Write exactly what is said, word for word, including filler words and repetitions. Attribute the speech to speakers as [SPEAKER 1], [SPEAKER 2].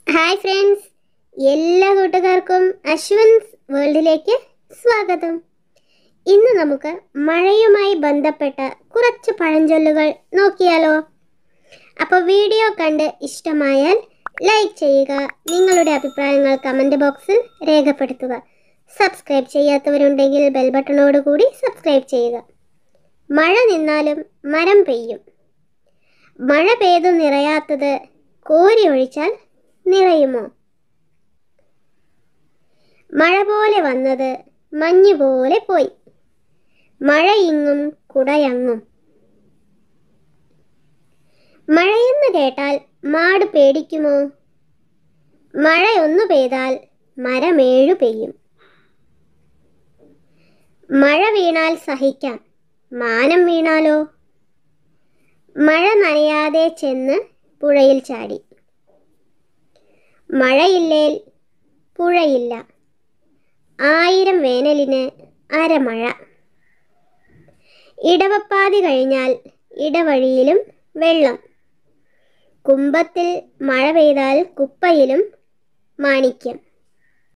[SPEAKER 1] Hi friends, എല്ലാ കൂട്ടുകാർക്കും അശ്വൻസ് വേൾഡിലേക്ക് സ്വാഗതം. ഇന്ന് നമുക്ക് മഴയുമായി ബന്ധപ്പെട്ട കുറച്ച് പഴഞ്ചൊല്ലുകൾ നോക്കിയാലോ? അപ്പോൾ വീഡിയോ കണ്ട് ഇഷ്ടമായാൽ ലൈക്ക് ചെയ്യുക, നിങ്ങളുടെ അഭിപ്രായങ്ങൾ കമൻറ്റ് ബോക്സിൽ രേഖപ്പെടുത്തുക. സബ്സ്ക്രൈബ് ചെയ്യാത്തവരുണ്ടെങ്കിൽ ബെൽ ബട്ടണോട് കൂടി സബ്സ്ക്രൈബ് ചെയ്യുക. മഴ നിന്നാലും മരം പെയ്യും. മഴ പെയ്തു നിറയാത്തത് കോരി ഒഴിച്ചാൽ നിറയുമോ? മഴ പോലെ വന്നത് മഞ്ഞു പോലെ പോയി. മഴ ഇങ്ങും കുടയങ്ങും. മഴയെന്ന് കേട്ടാൽ മാട് പേടിക്കുമോ? മഴയൊന്നു പെയ്താൽ മരമേഴു പെയ്യും. മഴ വീണാൽ സഹിക്കാം, മാനം വീണാലോ? മഴ നനയാതെ ചെന്ന് പുഴയിൽ ചാടി. മഴയില്ലേൽ പുഴയില്ല, ആയിരം വേനലിന് അരമഴ. ഇടവപ്പാതി കഴിഞ്ഞാൽ ഇടവഴിയിലും വെള്ളം. കുംഭത്തിൽ മഴ പെയ്താൽ കുപ്പയിലും മാണിക്യം.